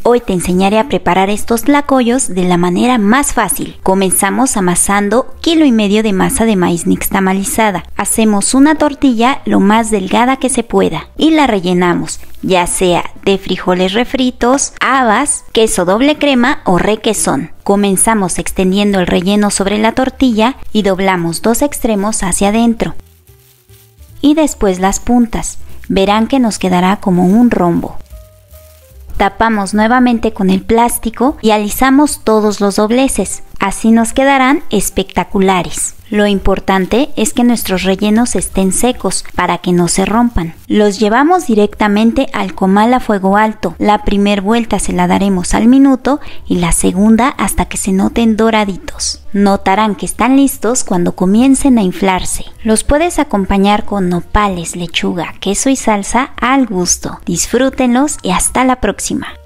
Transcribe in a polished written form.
Hoy te enseñaré a preparar estos tlacoyos de la manera más fácil. Comenzamos amasando 1,5 kilos de masa de maíz nixtamalizada. Hacemos una tortilla lo más delgada que se pueda y la rellenamos, ya sea de frijoles refritos, habas, queso doble crema o requesón. Comenzamos extendiendo el relleno sobre la tortilla y doblamos 2 extremos hacia adentro. Y después las puntas. Verán que nos quedará como un rombo. Tapamos nuevamente con el plástico y alisamos todos los dobleces. Así nos quedarán espectaculares. Lo importante es que nuestros rellenos estén secos para que no se rompan. Los llevamos directamente al comal a fuego alto. La primera vuelta se la daremos al minuto y la segunda hasta que se noten doraditos. Notarán que están listos cuando comiencen a inflarse. Los puedes acompañar con nopales, lechuga, queso y salsa al gusto. Disfrútenlos y hasta la próxima.